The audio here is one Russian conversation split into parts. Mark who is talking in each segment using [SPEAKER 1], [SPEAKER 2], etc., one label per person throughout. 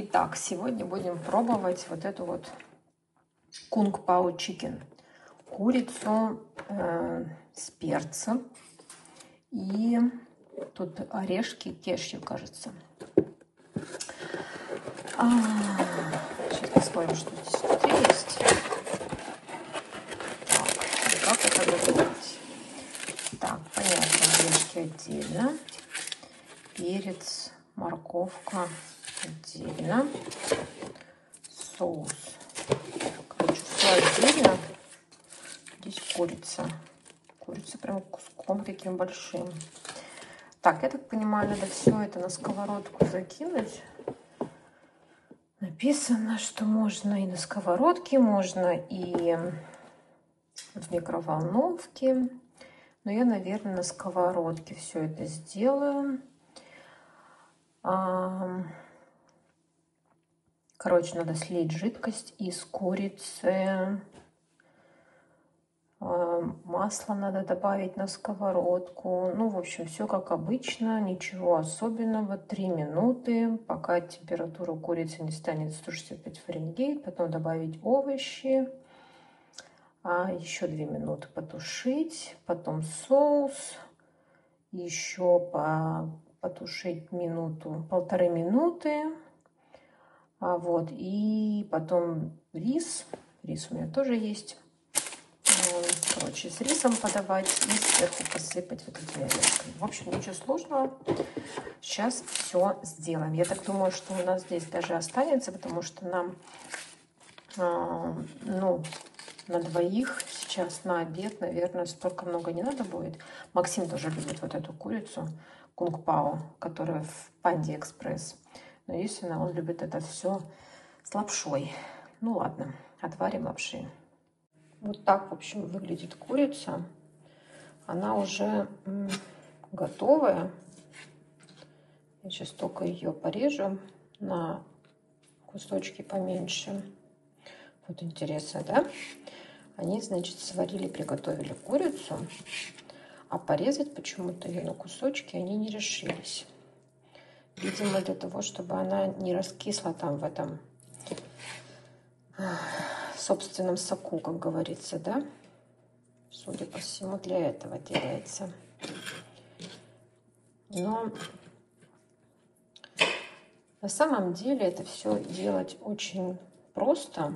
[SPEAKER 1] Итак, сегодня будем пробовать вот эту вот Kung Pao Chicken. Курицу с перцем. И тут орешки, кешью, кажется. Сейчас посмотрим, что здесь внутри есть. Так, как это выглядит? Так, понятно, орешки отдельно. Перец, морковка отдельно. Соус. Короче, все отдельно. Здесь курица. Курица прям куском таким большим. Так, я так понимаю, надо все это на сковородку закинуть. Написано, что можно и на сковородке, можно и в микроволновке. Но я, наверное, на сковородке все это сделаю. Короче, надо слить жидкость из курицы. Масло надо добавить на сковородку. Ну, в общем, все как обычно, ничего особенного. 3 минуты, пока температура курицы не станет 165 Фаренгейт. Потом добавить овощи. Еще 2 минуты потушить. Потом соус. Еще потушить минуту, 1,5 минуты. Вот. И потом рис. Рис у меня тоже есть. Короче, с рисом подавать и сверху посыпать вот этими орешками. В общем, ничего сложного. Сейчас все сделаем. Я так думаю, что у нас здесь даже останется, потому что нам, на двоих сейчас на обед, наверное, столько много не надо будет. Максим тоже любит вот эту курицу Kung Pao, которая в Панде Экспресс. Но естественно, он любит это все с лапшой. Ну ладно, отварим лапши. Вот так, в общем, выглядит курица. Она уже готовая. Я сейчас только ее порежу на кусочки поменьше. Вот интересно, да? Они, значит, сварили, приготовили курицу, а порезать почему-то ее на кусочки они не решились. Видимо, для того, чтобы она не раскисла там в этом собственном соку, как говорится, да? Судя по всему, для этого делается. Но на самом деле это все делать очень просто,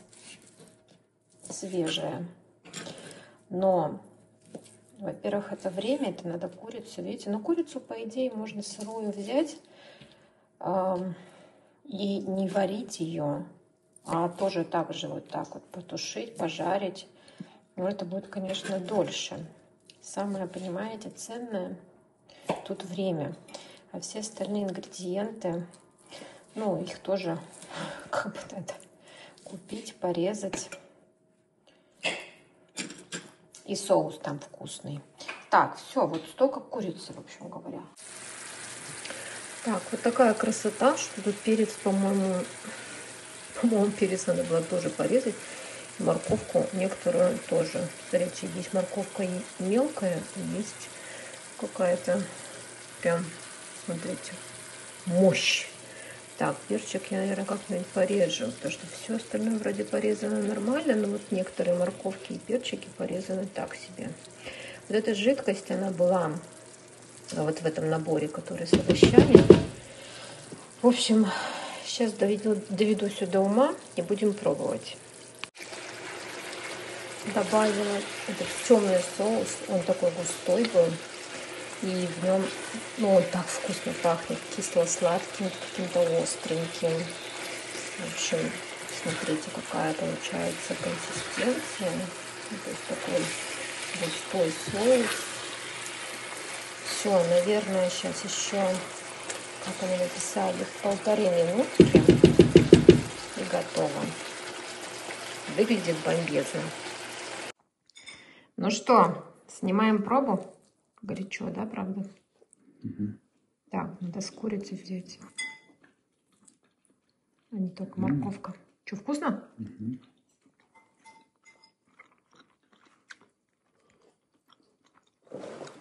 [SPEAKER 1] свежее. Но, во-первых, это время, это надо курицу, видите? Но курицу, по идее, можно сырую взять и не варить ее, а тоже так же вот так вот потушить, пожарить. Но это будет, конечно, дольше. Самое, понимаете, ценное тут время. А все остальные ингредиенты, ну, их тоже как бы надо купить, порезать. И соус там вкусный. Так, все, вот столько курицы, в общем говоря. Так, вот такая красота, что тут перец, по-моему, перец надо было тоже порезать. Морковку некоторую тоже. Смотрите, есть морковка мелкая, есть какая-то прям, смотрите, мощь. Так, перчик я, наверное, как-нибудь порежу, потому что все остальное вроде порезано нормально, но вот некоторые морковки и перчики порезаны так себе. Вот эта жидкость, она была вот в этом наборе, который с овощами. В общем, сейчас доведу все до ума и будем пробовать. Добавила этот темный соус, он такой густой был. И в нем, ну, он так вкусно пахнет, кисло-сладким, каким-то остреньким. В общем, смотрите, какая получается консистенция. То есть такой густой соус. Все, наверное, сейчас еще, как они написали, 1,5 минутки. И готово. Выглядит бомбезно. Ну что, снимаем пробу? Горячо, да, правда?
[SPEAKER 2] Угу.
[SPEAKER 1] Так, надо с курицей взять. А не только морковка. Что, вкусно?
[SPEAKER 2] Угу.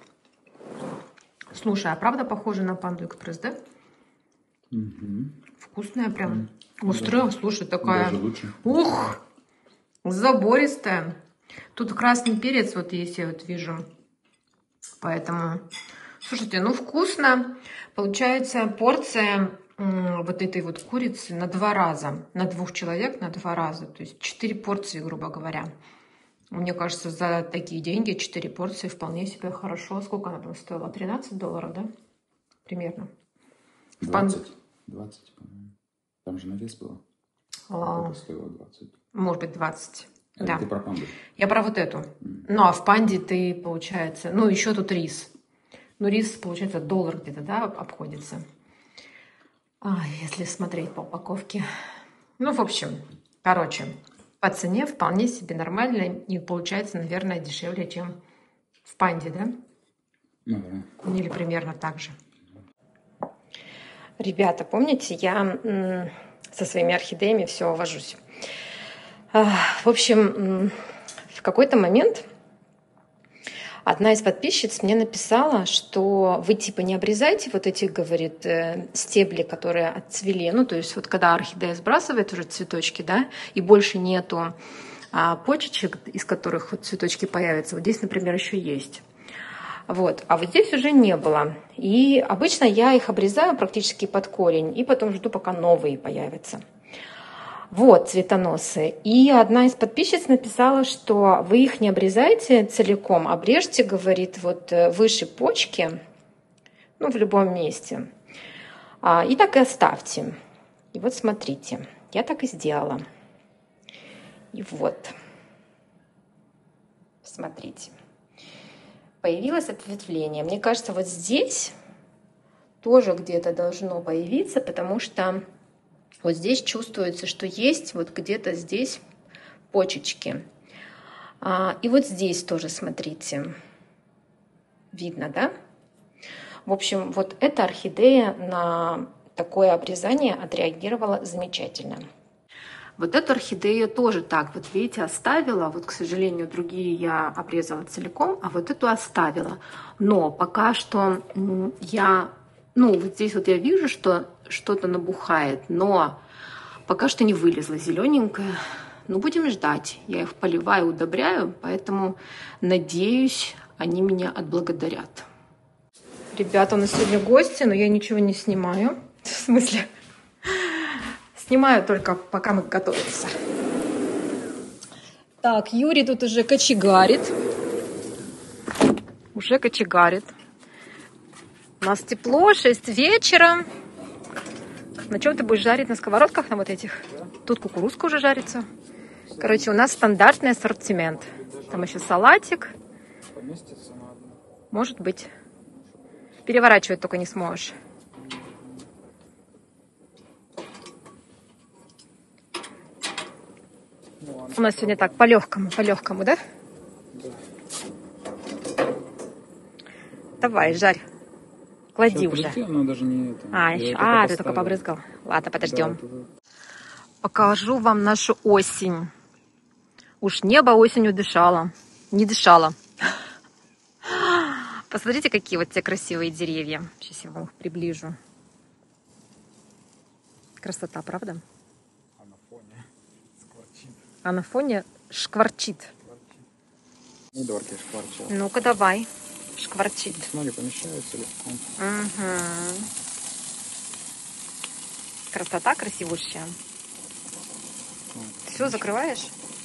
[SPEAKER 1] Слушай, а правда похоже на Панду Экспресс, да?
[SPEAKER 2] Угу.
[SPEAKER 1] Вкусная прям. Острая, да. Слушай, такая.
[SPEAKER 2] Даже лучше.
[SPEAKER 1] Ух! Забористая. Тут красный перец вот есть, я вот вижу. Поэтому, слушайте, ну вкусно. Получается порция вот этой вот курицы на 2 раза. На 2 человек на 2 раза. То есть 4 порции, грубо говоря. Мне кажется, за такие деньги 4 порции вполне себе хорошо. Сколько она там стоила? $13, да? Примерно.
[SPEAKER 2] 20, по-моему. Там же на вес было. Это стоило 20.
[SPEAKER 1] Может быть, 20.
[SPEAKER 2] Это
[SPEAKER 1] да.
[SPEAKER 2] Ты про панду?
[SPEAKER 1] Я про вот эту. Ну, а в панде ты, получается... Ну, еще тут рис. Ну, рис, получается, $1 где-то, да, обходится. Если смотреть по упаковке. Ну, в общем, короче, по цене вполне себе нормально. И получается, наверное, дешевле, чем в панде, да?
[SPEAKER 2] Ну, да.
[SPEAKER 1] Или примерно так же. Ребята, помните, я со своими орхидеями все вожусь. В общем, в какой-то момент одна из подписчиц мне написала, что вы типа не обрезайте вот эти, говорит, стебли, которые отцвели. Ну, то есть вот когда орхидея сбрасывает уже цветочки, да, и больше нету почечек, из которых вот цветочки появятся. Вот здесь, например, еще есть. Вот. А вот здесь уже не было. И обычно я их обрезаю практически под корень, и потом жду, пока новые появятся. Вот, цветоносы. И одна из подписчиц написала, что вы их не обрезайте целиком, обрежьте, говорит, вот выше почки, ну, в любом месте. И так и оставьте. И вот смотрите, я так и сделала. И вот, смотрите. Появилось ответвление. Мне кажется, вот здесь тоже где-то должно появиться, потому что вот здесь чувствуется, что есть вот где-то здесь почечки. И вот здесь тоже, смотрите, видно, да? В общем, вот эта орхидея на такое обрезание отреагировала замечательно. Вот эту орхидею тоже так, вот видите, оставила. Вот, к сожалению, другие я обрезала целиком, а вот эту оставила. Но пока что я, ну, вот здесь вот я вижу, что что-то набухает, но пока что не вылезла зелененькая. Ну, будем ждать. Я их поливаю, удобряю, поэтому, надеюсь, они меня отблагодарят. Ребята, у нас сегодня гости, но я ничего не снимаю. В смысле? Снимаю только, пока мы готовимся. Так, Юрий тут уже кочегарит. Уже кочегарит. У нас тепло, 6 вечера. На чем ты будешь жарить? На сковородках, на вот этих? Тут кукурузка уже жарится. Короче, у нас стандартный ассортимент. Там еще салатик. Может быть. Переворачивать только не сможешь. У нас сегодня так, по-легкому, да? Давай, жарь. Клади уже.
[SPEAKER 2] Подожди, она даже не это.
[SPEAKER 1] Ты только побрызгал. Ладно, подождем. Покажу вам нашу осень. Уж небо осенью дышало. Не дышало. Посмотрите, какие вот те красивые деревья. Сейчас я вам их приближу. Красота, правда? А на фоне шкварчит.
[SPEAKER 2] Недорки шкварчат.
[SPEAKER 1] Ну-ка, давай. Шкварчит.
[SPEAKER 2] Смотри, помещаются легко.
[SPEAKER 1] Угу. Красота красивущая. Все, закрываешь?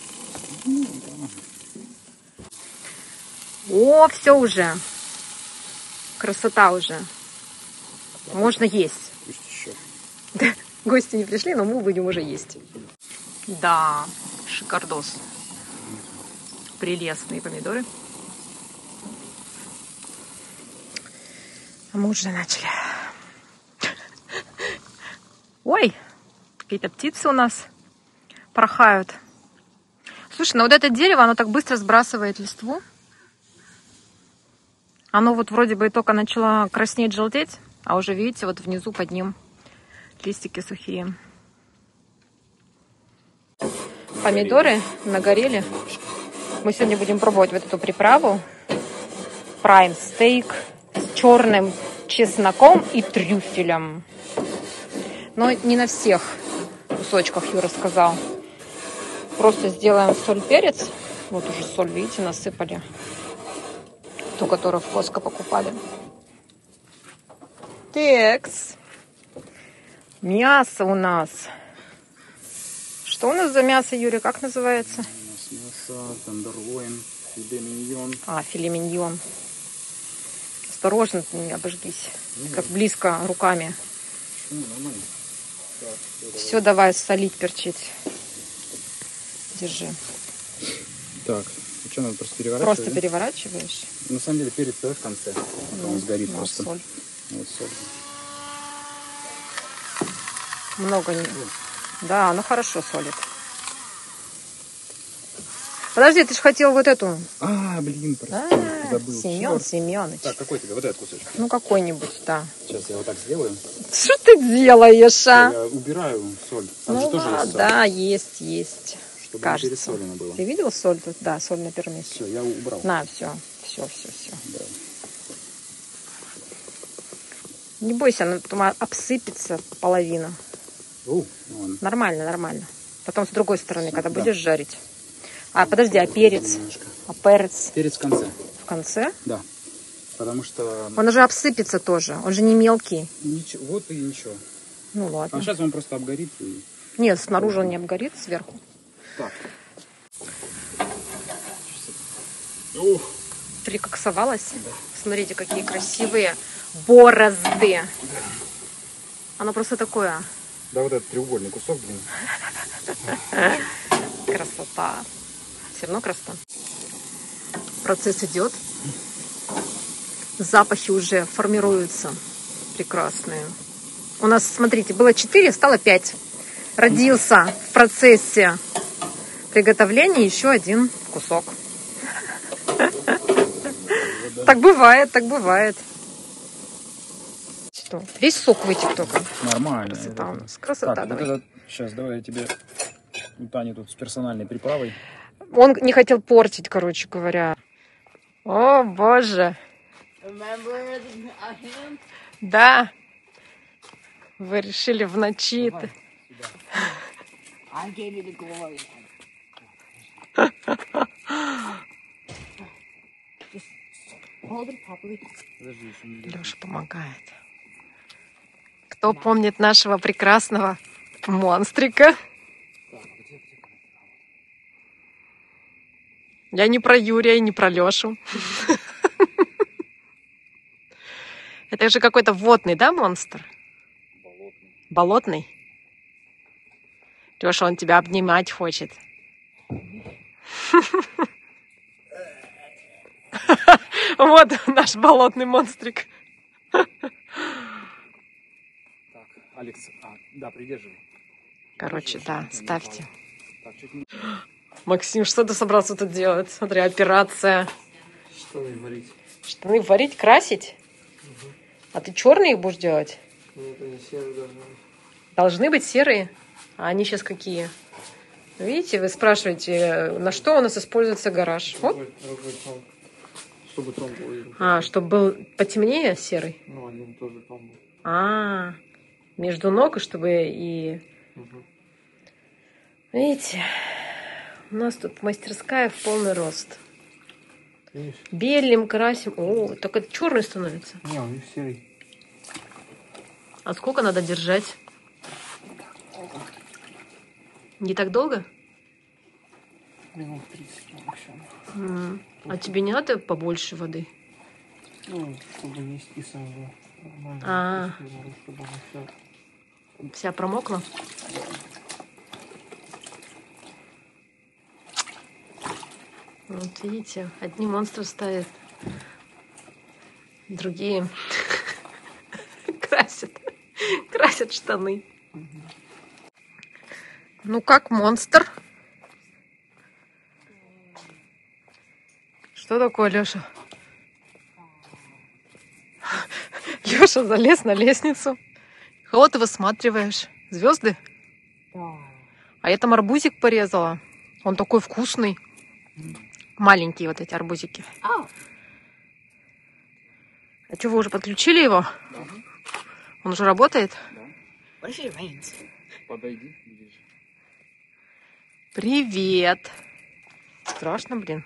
[SPEAKER 1] О, все уже. Красота уже. Можно есть.
[SPEAKER 2] Пусть еще.
[SPEAKER 1] Гости не пришли, но мы будем уже есть. Да, шикардос. Прелестные помидоры. А мы уже начали. Ой, какие-то птицы у нас порхают. Слушай, ну вот это дерево, оно так быстро сбрасывает листву. Оно вот вроде бы и только начало краснеть, желтеть, а уже, видите, вот внизу под ним листики сухие. Помидоры нагорели. Мы сегодня будем пробовать вот эту приправу. Prime стейк с черным чесноком и трюфелем. Но не на всех кусочках Юра сказал. Просто сделаем соль-перец. Вот уже соль, видите, насыпали. Ту, которую в Costco покупали. Текс. Мясо у нас. Что у нас за мясо, Юрий? Как называется?
[SPEAKER 2] У нас мясо, тендерлойн, филе миньон.
[SPEAKER 1] Филе миньон. Осторожно, ты не обожгись. Как близко руками.
[SPEAKER 2] Нормально.
[SPEAKER 1] Все, давай солить, перчить. Держи.
[SPEAKER 2] Так, что надо просто переворачивать?
[SPEAKER 1] Просто переворачиваешь.
[SPEAKER 2] На самом деле перец в конце. Он сгорит просто.
[SPEAKER 1] Соль.
[SPEAKER 2] Вот соль.
[SPEAKER 1] Много не. Да, ну хорошо солит. Подожди, ты же хотел вот эту.
[SPEAKER 2] Блин, прости, забыл.
[SPEAKER 1] Семёныч.
[SPEAKER 2] Так, какой тебе? Вот этот кусочек.
[SPEAKER 1] Ну какой-нибудь, да.
[SPEAKER 2] Сейчас я вот так сделаю.
[SPEAKER 1] Что ты делаешь, а?
[SPEAKER 2] Я убираю соль. Там
[SPEAKER 1] Ну
[SPEAKER 2] же тоже есть соль.
[SPEAKER 1] да, есть.
[SPEAKER 2] Чтобы
[SPEAKER 1] Кажется.
[SPEAKER 2] не пересолено было.
[SPEAKER 1] Ты видел соль тут? Да, соль на первом месте.
[SPEAKER 2] Все, я убрал.
[SPEAKER 1] На, все.
[SPEAKER 2] Да.
[SPEAKER 1] Не бойся, она потом обсыпется половина.
[SPEAKER 2] Ладно.
[SPEAKER 1] Нормально. Потом с другой стороны, когда будешь жарить. Подожди, а перец?
[SPEAKER 2] Немножко.
[SPEAKER 1] А перец?
[SPEAKER 2] Перец в конце.
[SPEAKER 1] В конце?
[SPEAKER 2] Да. Потому что...
[SPEAKER 1] Он уже обсыпется тоже. Он же не мелкий.
[SPEAKER 2] Ничего, вот и ничего.
[SPEAKER 1] Ну ладно.
[SPEAKER 2] А сейчас он просто обгорит. И...
[SPEAKER 1] Нет, снаружи он не обгорит, сверху.
[SPEAKER 2] Так.
[SPEAKER 1] Прикоксовалась. Да. Смотрите, какие красивые борозды. Оно просто такое.
[SPEAKER 2] Да, вот этот треугольный кусок, блин.
[SPEAKER 1] Красота. Все равно красота. Процесс идет. Запахи уже формируются. Прекрасные. У нас, смотрите, было 4, стало 5. Родился в процессе приготовления еще один кусок. Так бывает. Что? Весь сок вытек только.
[SPEAKER 2] Нормально.
[SPEAKER 1] Красота у нас. Красота,
[SPEAKER 2] так,
[SPEAKER 1] давай.
[SPEAKER 2] вот этот, сейчас, давай я тебе... У Тани тут с персональной приправой.
[SPEAKER 1] Он не хотел портить, короче говоря. О, боже. Да. Вы решили в ночи. Леша помогает. Кто помнит нашего прекрасного монстрика? Я не про Юрия и не про Лешу. Это же какой-то водный, да, монстр? Болотный? Леша, он тебя обнимать хочет. Вот наш болотный монстрик.
[SPEAKER 2] Так, Алекс, да, придерживай.
[SPEAKER 1] Короче, да, ставьте. Максим, что ты собрался тут делать? Смотри, операция.
[SPEAKER 3] Штаны варить.
[SPEAKER 1] Штаны варить, красить?
[SPEAKER 3] Угу.
[SPEAKER 1] А ты черные их будешь делать?
[SPEAKER 3] Нет, они серые должны быть.
[SPEAKER 1] Должны быть серые? А они сейчас какие? Видите, вы спрашиваете, на что у нас используется гараж? Вот.
[SPEAKER 3] Другой тон. Чтобы тон был виден.
[SPEAKER 1] Чтобы был потемнее серый?
[SPEAKER 3] Ну, один тоже тон был.
[SPEAKER 1] Между ног, и чтобы и...
[SPEAKER 3] Угу.
[SPEAKER 1] Видите, у нас тут мастерская в полный рост.
[SPEAKER 3] Видишь?
[SPEAKER 1] Белим, красим. О, так это черный становится.
[SPEAKER 3] Не, он серый.
[SPEAKER 1] А сколько надо держать? Не так долго?
[SPEAKER 3] Минут 30 максимум.
[SPEAKER 1] А тебе не надо побольше воды?
[SPEAKER 3] Ну, чтобы нести сразу нормально. Чтобы она
[SPEAKER 1] Вся промокла? Вот видите, одни монстры ставят, другие красят штаны. Ну как монстр? Что такое, Леша? Леша залез на лестницу. Кого ты высматриваешь? Звезды?
[SPEAKER 3] Да.
[SPEAKER 1] А я там арбузик порезала. Он такой вкусный. Маленькие вот эти арбузики. А что, вы уже подключили его?
[SPEAKER 2] Да.
[SPEAKER 1] Он уже работает?
[SPEAKER 2] Да.
[SPEAKER 4] What if it rains?
[SPEAKER 2] Подойди, видишь.
[SPEAKER 1] Привет. Страшно, блин.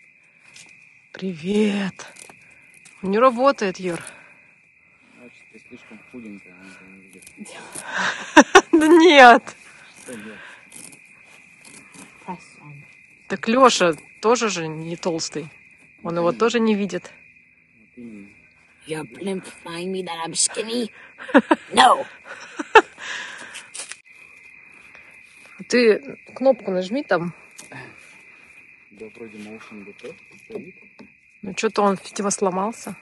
[SPEAKER 1] Привет. Не работает, Юр.
[SPEAKER 2] Значит, ты слишком худенькая, она тебя не видит.
[SPEAKER 1] Да нет.
[SPEAKER 2] Что нет?
[SPEAKER 4] Press on.
[SPEAKER 1] Так Лёша тоже же не толстый. Он его тоже не видит.
[SPEAKER 2] Вот именно.
[SPEAKER 4] You're blimpifying me that I'm skinny? No!
[SPEAKER 1] Ты кнопку нажми там.
[SPEAKER 2] Да, вроде motion detect стоит.
[SPEAKER 1] Ну, что-то он, видимо, сломался.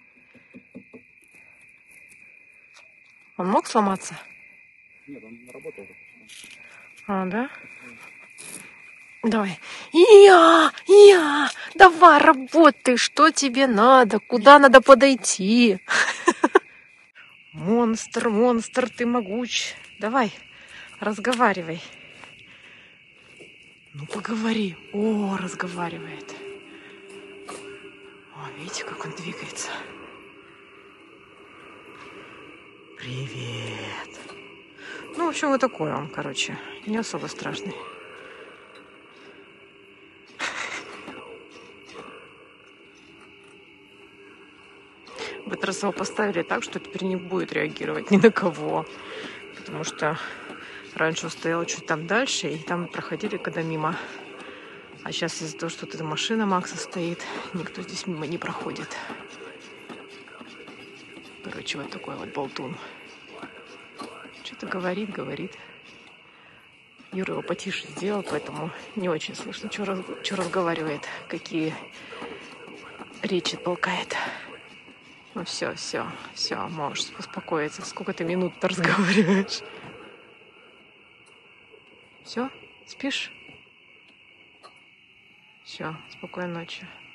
[SPEAKER 1] Он мог сломаться?
[SPEAKER 2] Нет, он работал.
[SPEAKER 1] А, да? Давай. Давай, работай. Что тебе надо? Куда надо подойти? Монстр, ты могуч. Давай, разговаривай. Ну, поговори. О, разговаривает. О, видите, как он двигается. Привет. Ну, в общем, вот такой он, короче. Не особо страшный. В этот раз его поставили так, что теперь не будет реагировать ни на кого. Потому что раньше он стоял чуть там дальше, и там проходили, когда мимо. А сейчас из-за того, что эта машина Макса стоит, никто здесь мимо не проходит. Короче, вот такой вот болтун. Что-то говорит. Юра его потише сделал, поэтому не очень слышно, что разговаривает, какие речи толкает. Ну все, можешь успокоиться. Сколько ты минут разговариваешь? Все, спишь? Все, спокойной ночи.